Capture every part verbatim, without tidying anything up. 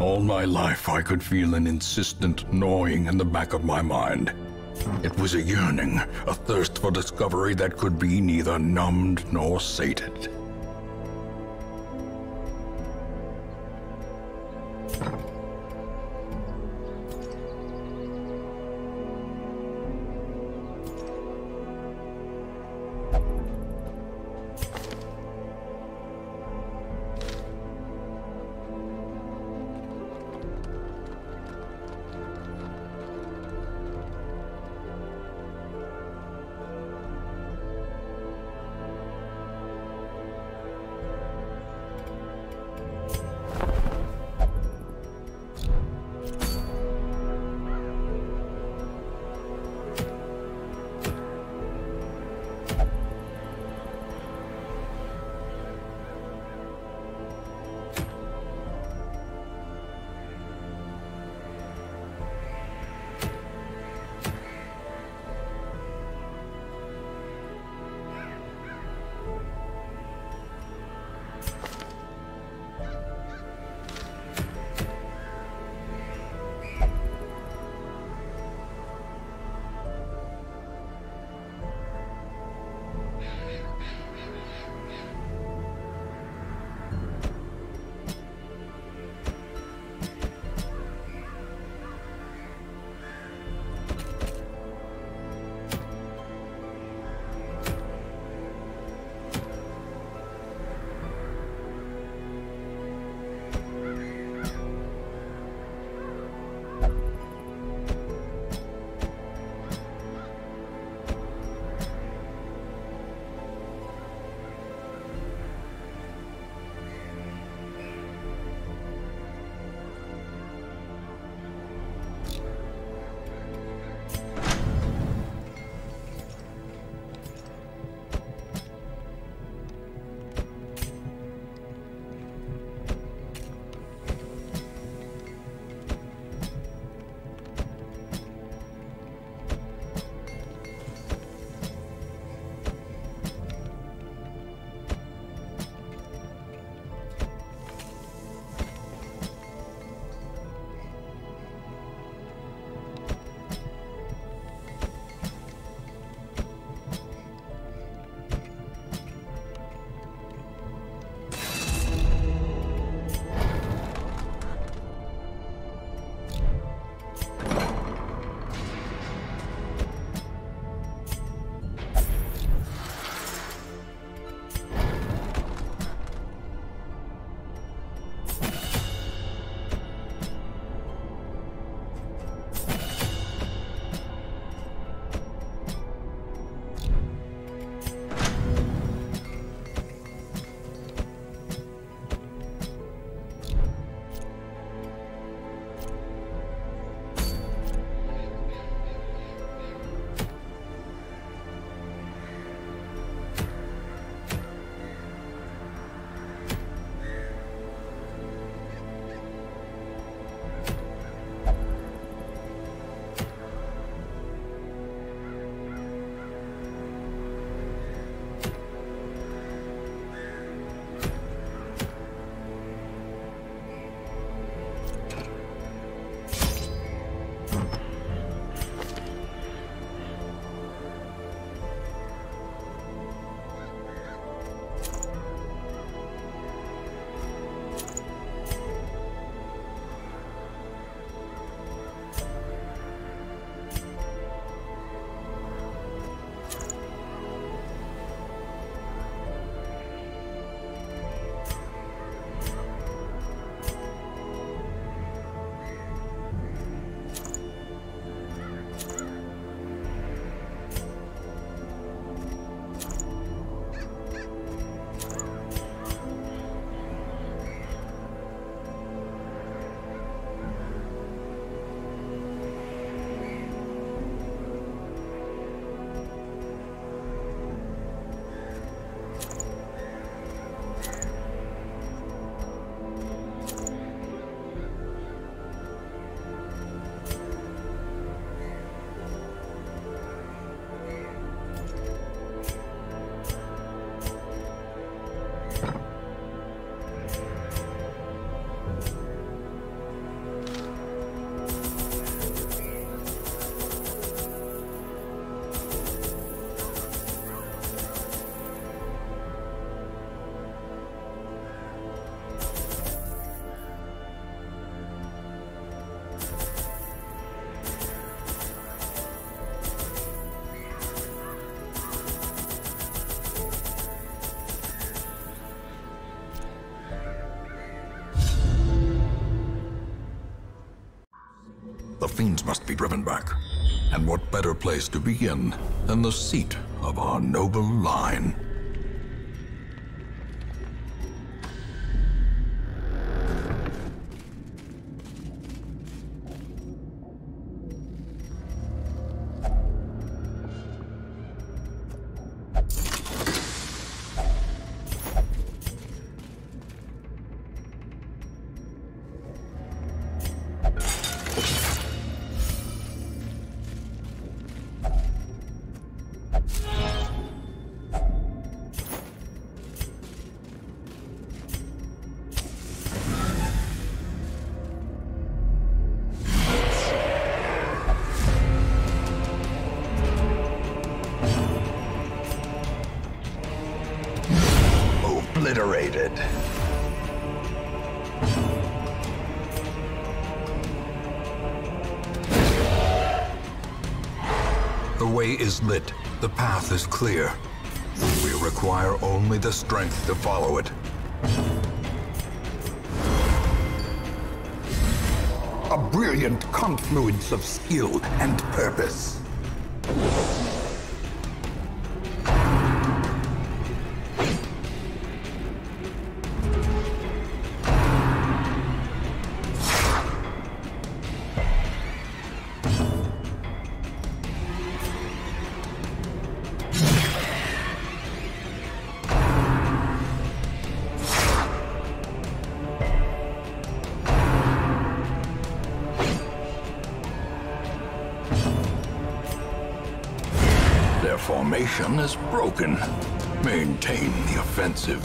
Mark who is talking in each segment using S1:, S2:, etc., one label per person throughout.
S1: All my life I could feel an insistent gnawing in the back of my mind. It was a yearning, a thirst for discovery that could be neither numbed nor sated. The fiends must be driven back. And what better place to begin than the seat of our noble line? Obliterated. The way is lit. The path is clear. We require only the strength to follow it. A brilliant confluence of skill and purpose. Their formation is broken. Maintain the offensive.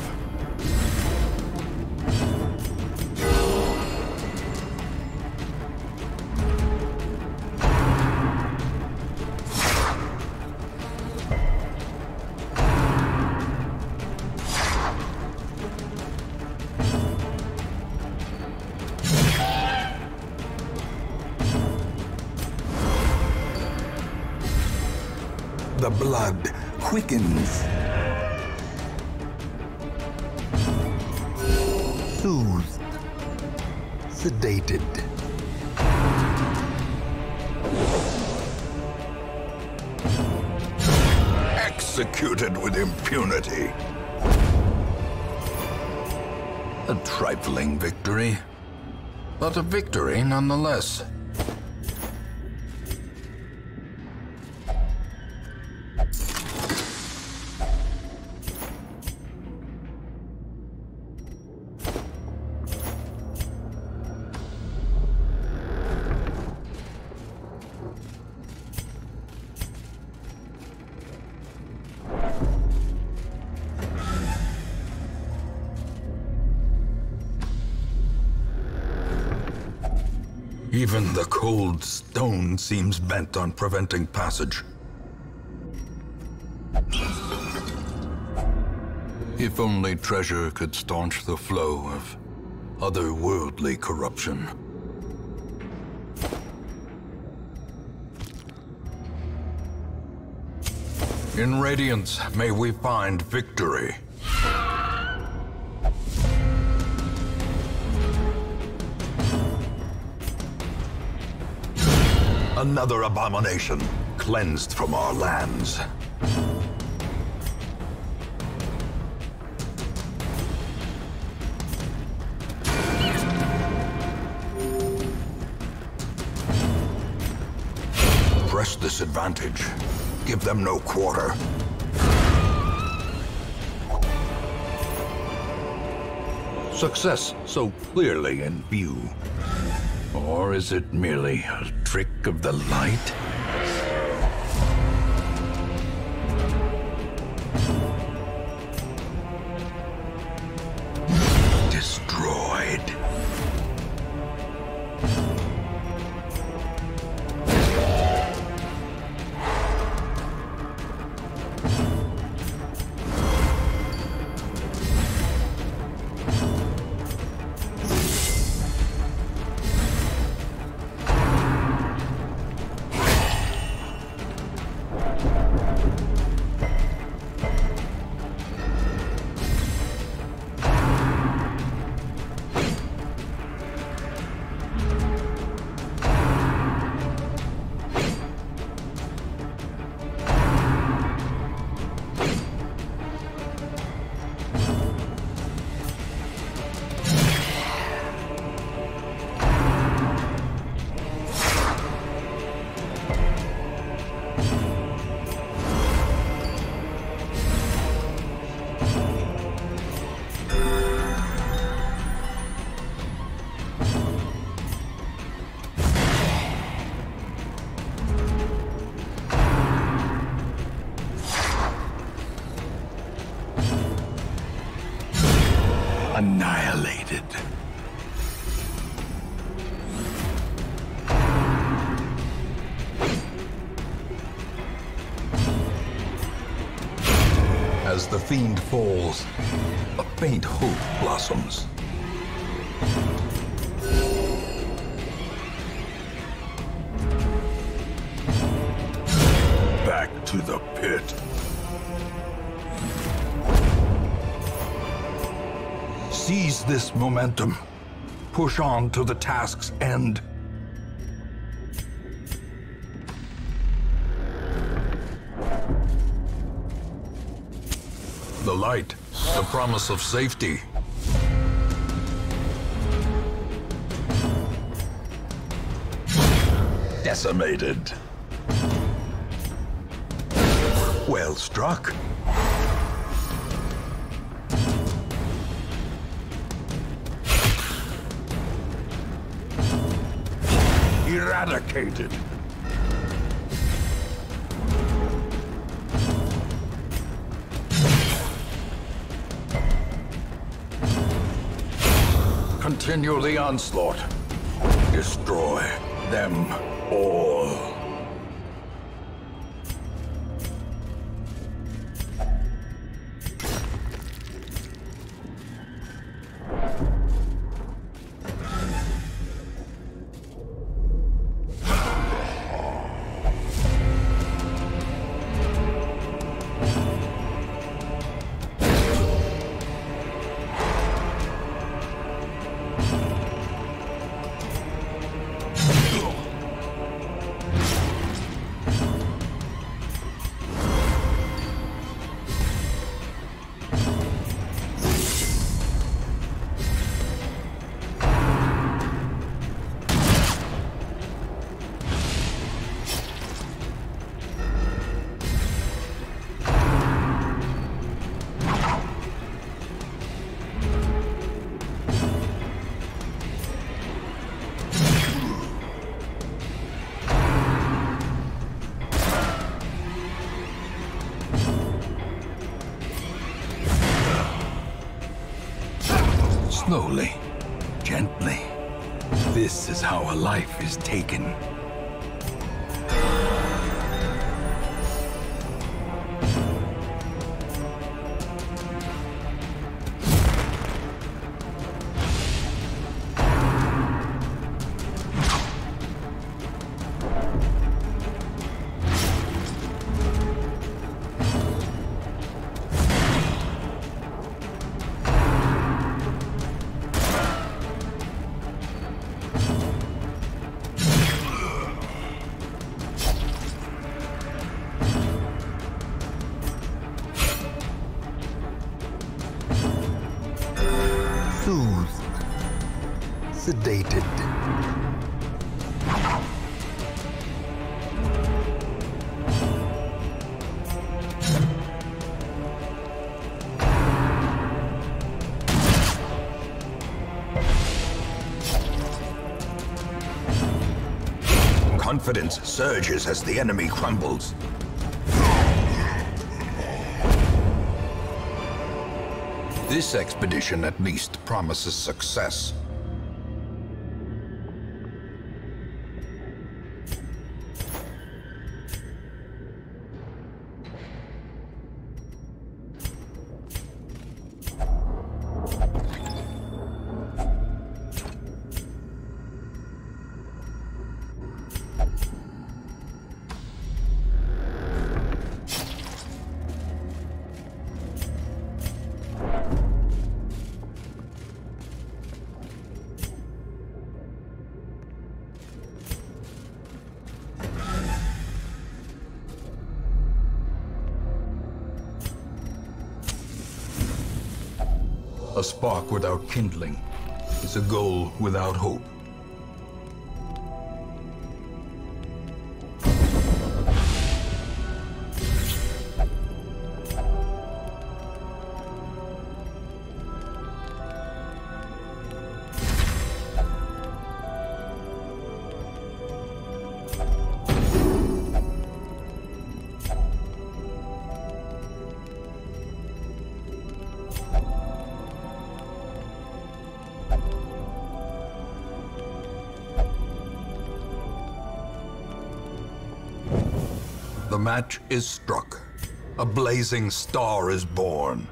S1: The blood quickens. Soothed. Sedated. Executed with impunity. A trifling victory, but a victory nonetheless. Even the cold stone seems bent on preventing passage. If only treasure could staunch the flow of otherworldly corruption. In Radiance, may we find victory. Another abomination, cleansed from our lands. Press this advantage. Give them no quarter. Success so clearly in view. Or is it merely a trick of the light? Destroyed. the fiend falls, a faint hope blossoms. Back to the pit. Seize this momentum. Push on to the task's end. The light, the promise of safety. Decimated. Well struck. Eradicated. Continue the onslaught. Destroy them all. Slowly, gently. This is how a life is taken. Soothed, sedated. Confidence surges as the enemy crumbles. This expedition at least promises success. A spark without kindling is a goal without hope. The match is struck. a blazing star is born.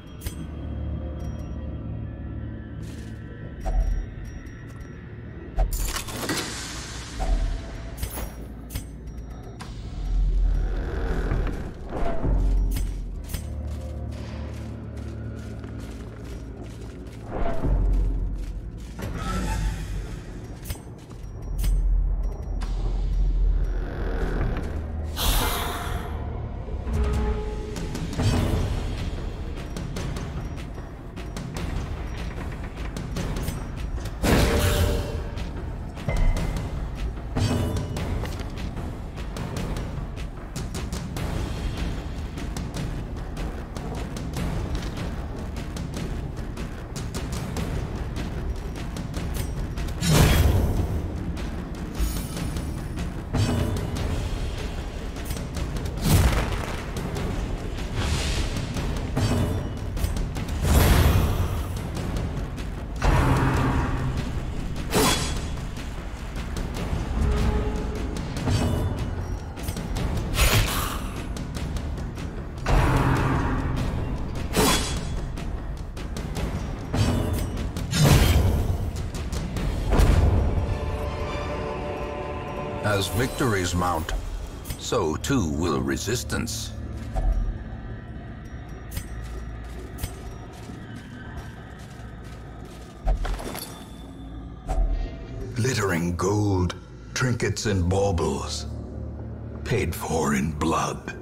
S1: As victories mount, so too will resistance. Glittering gold, trinkets and baubles, paid for in blood.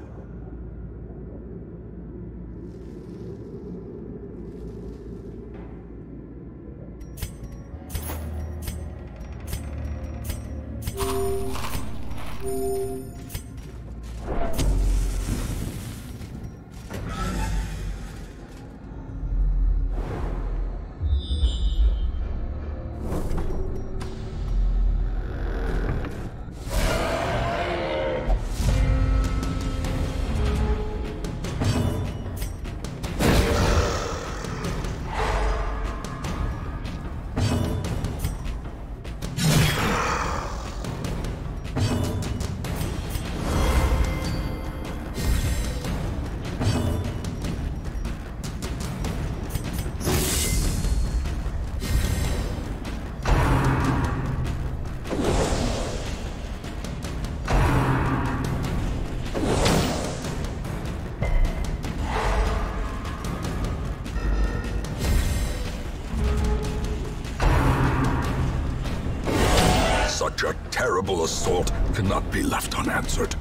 S1: Such a terrible assault cannot be left unanswered.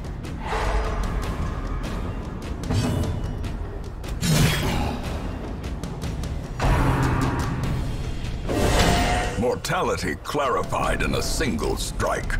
S1: Mortality clarified in a single strike.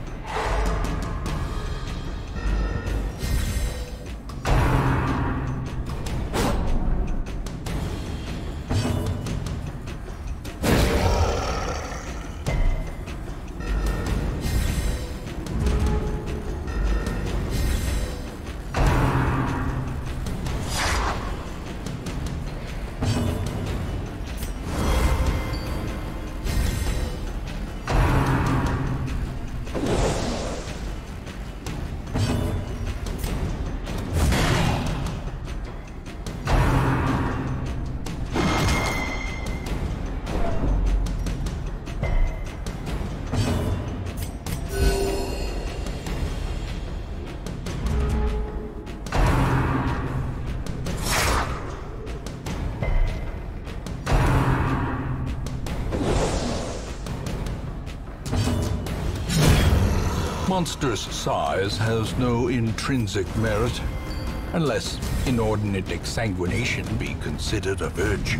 S1: Monstrous size has no intrinsic merit, unless inordinate exsanguination be considered a virtue.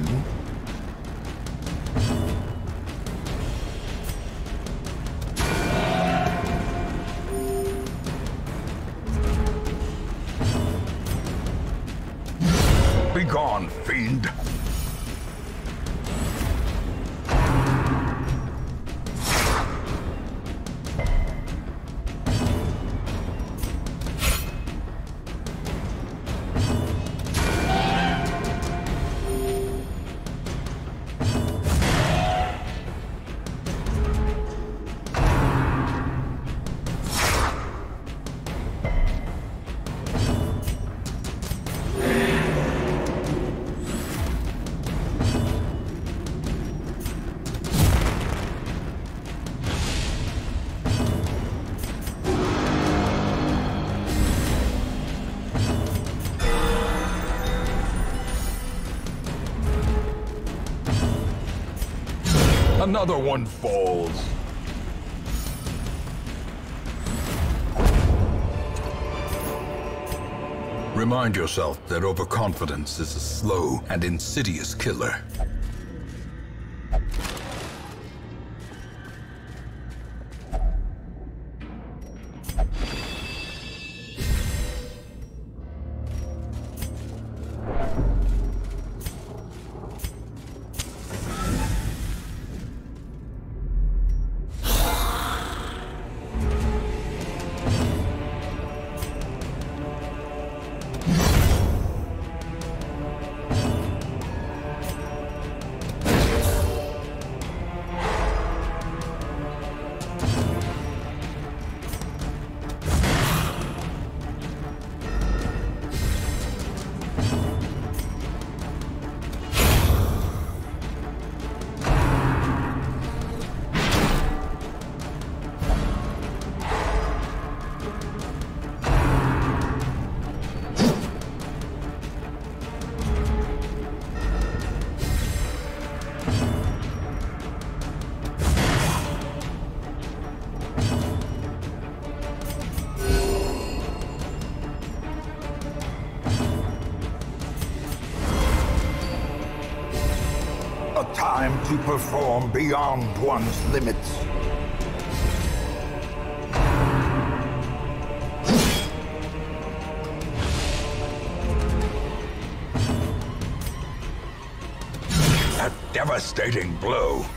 S1: Begone, fiend! Another one falls. Remind yourself that overconfidence is a slow and insidious killer.
S2: Time to perform beyond one's limits.
S1: A devastating blow.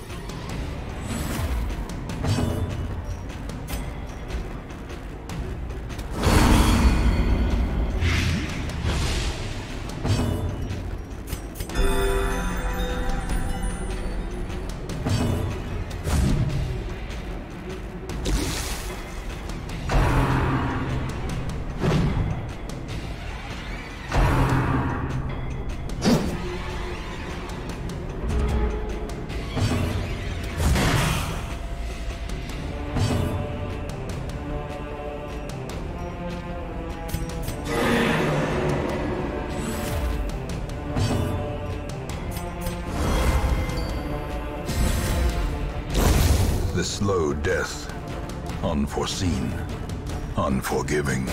S1: The slow death, unforeseen, unforgiving.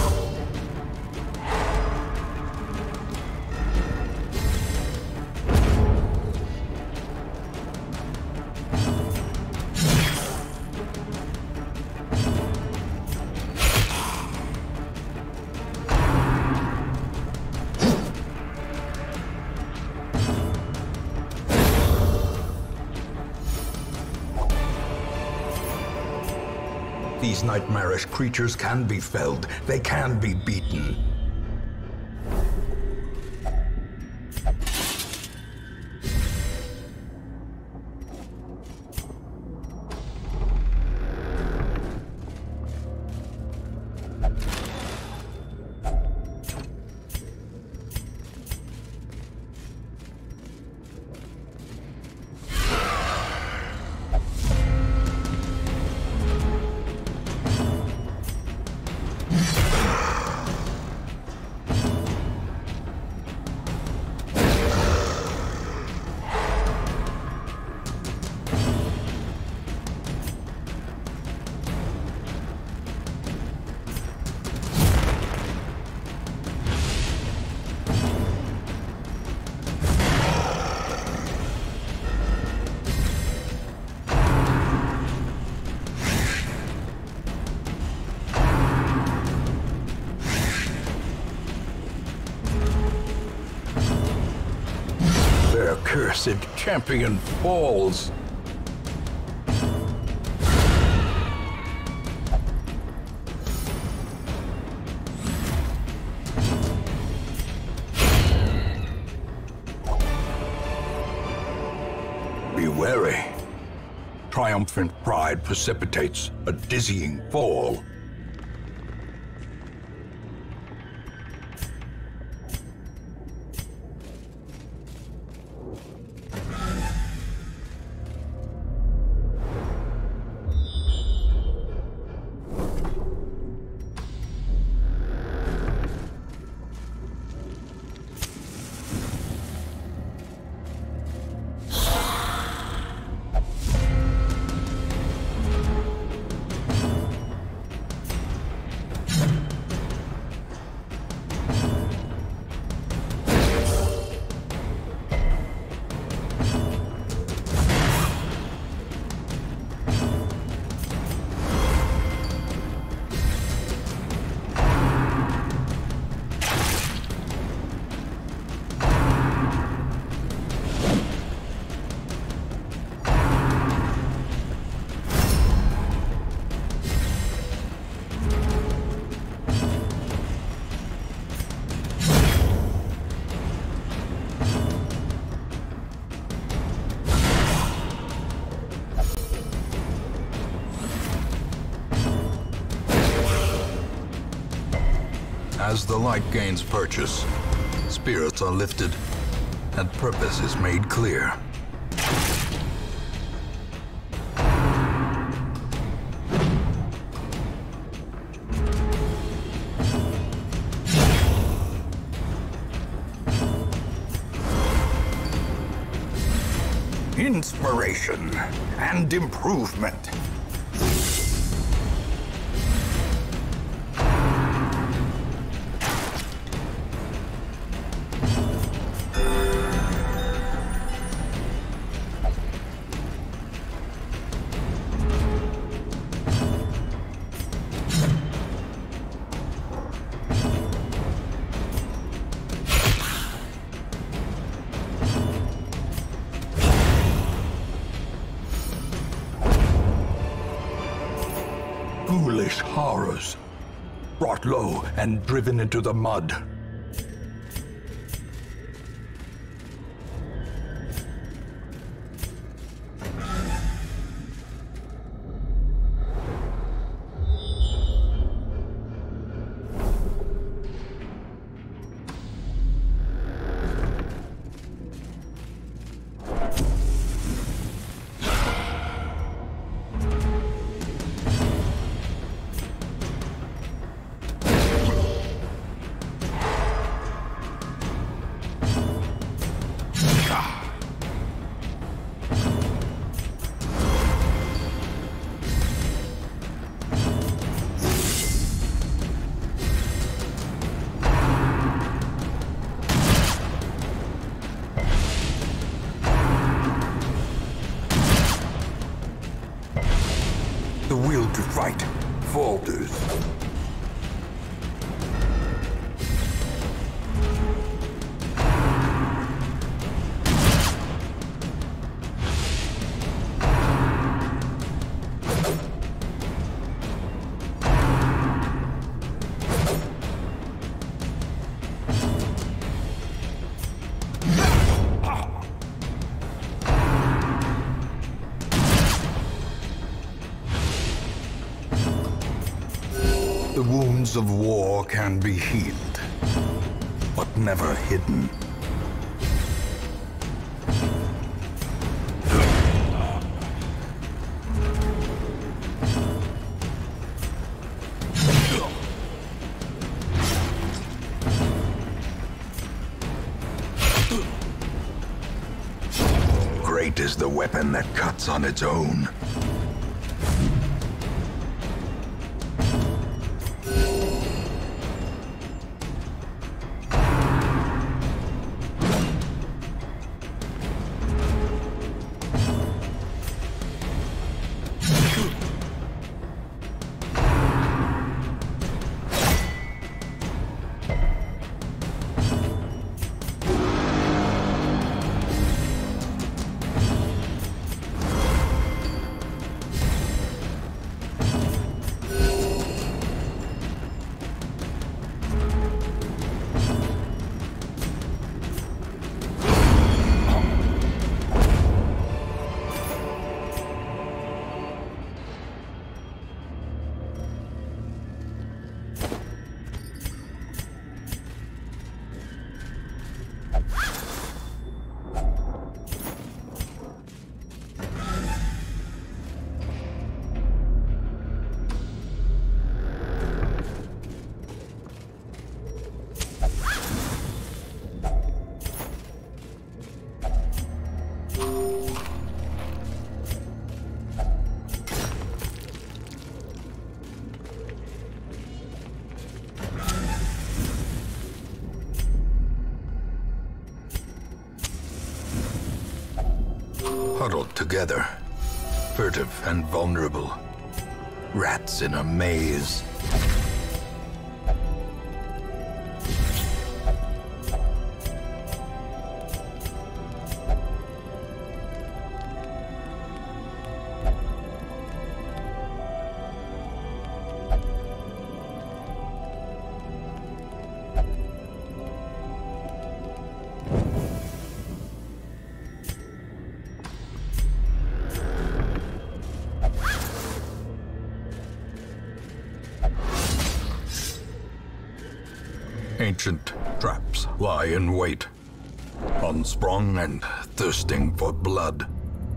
S1: These nightmarish creatures can be felled. They can be beaten. Their cursed champion falls. Be wary. Triumphant pride precipitates a dizzying fall. As the light gains purchase, spirits are lifted, and purpose is made clear.
S2: Inspiration and improvement.
S1: Ghoulish horrors, brought low and driven into the mud.
S2: The will to fight falters.
S1: The wounds of war can be healed, but never hidden. Great is the weapon that cuts on its own. Huddled together, furtive and vulnerable. Rats in a maze. Ancient traps lie in wait, unsprung and thirsting for blood.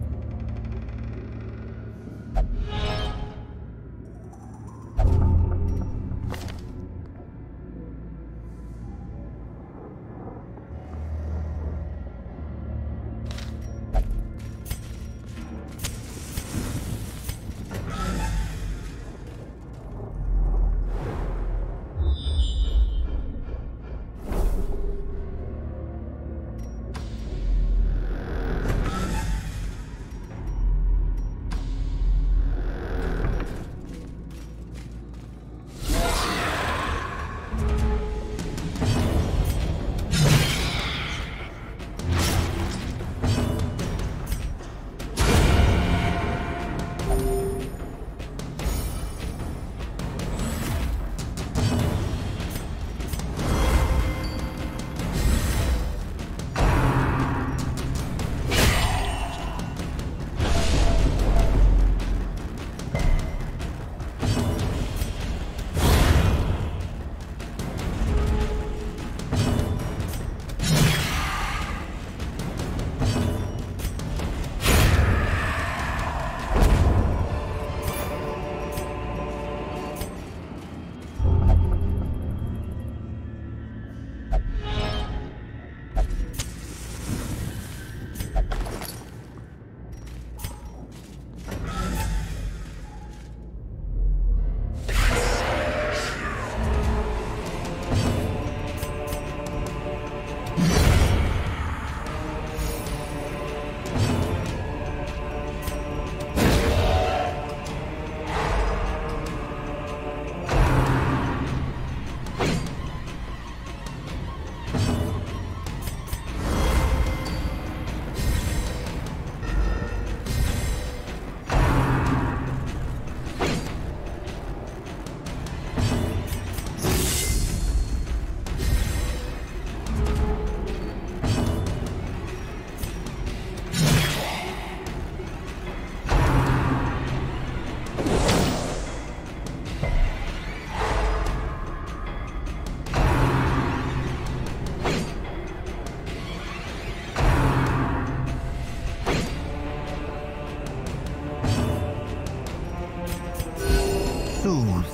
S2: Soothed.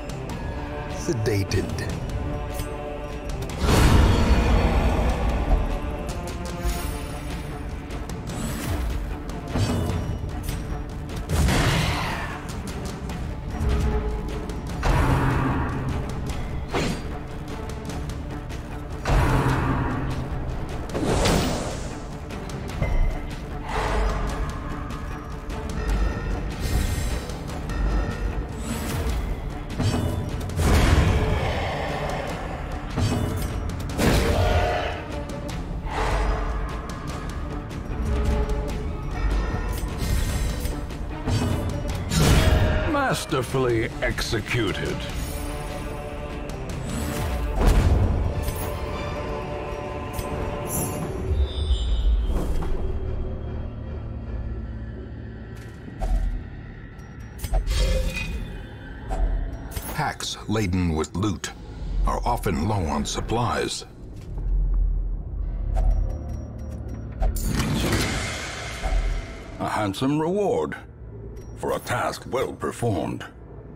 S2: Sedated.
S1: Masterfully executed.
S2: Packs laden with loot are often low on supplies.
S1: A handsome reward for a task well performed.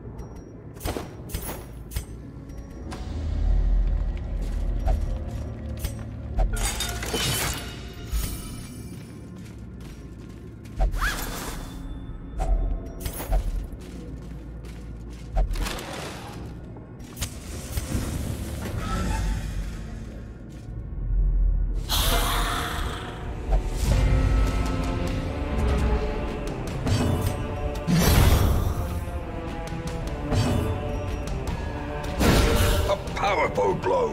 S2: Powerful blow.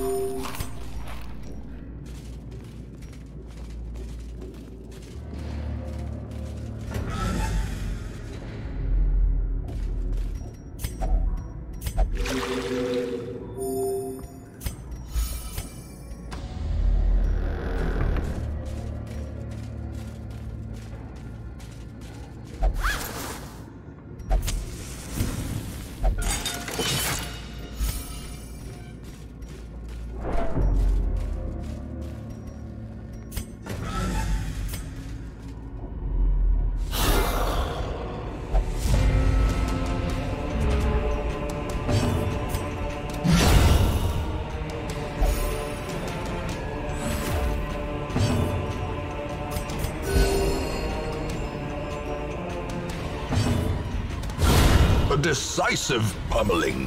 S1: A decisive pummeling.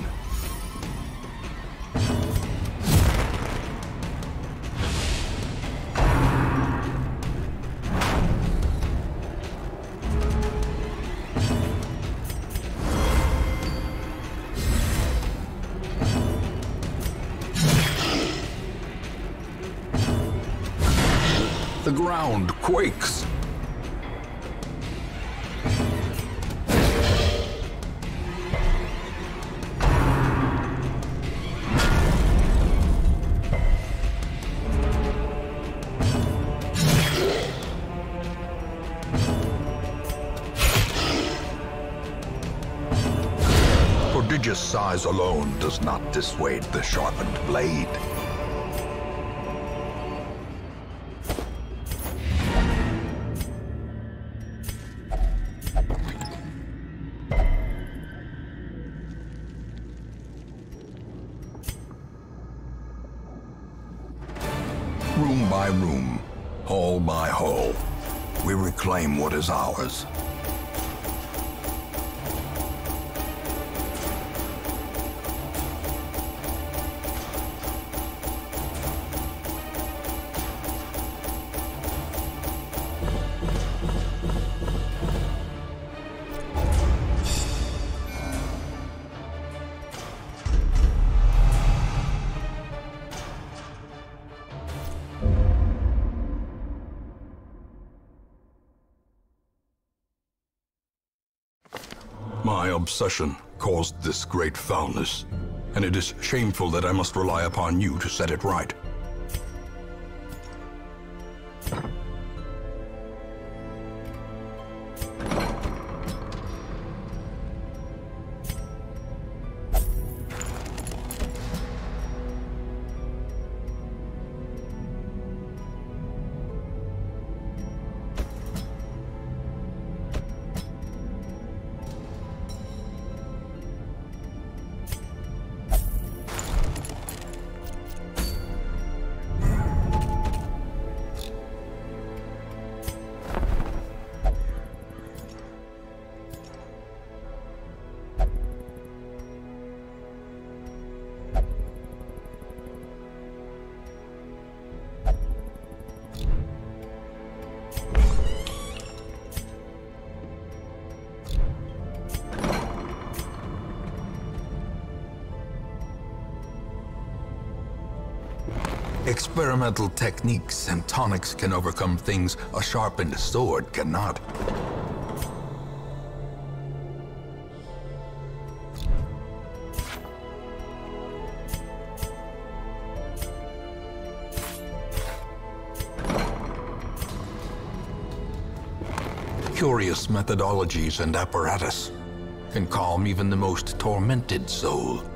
S1: The ground quakes. Prodigious size alone does not dissuade the sharpened blade. Room by room, hall by hall, we reclaim what is ours. My obsession caused this great foulness, and it is shameful that I must rely upon you to set it right. Experimental techniques and tonics can overcome things a sharpened sword cannot. Curious methodologies and apparatus can calm even the most tormented soul.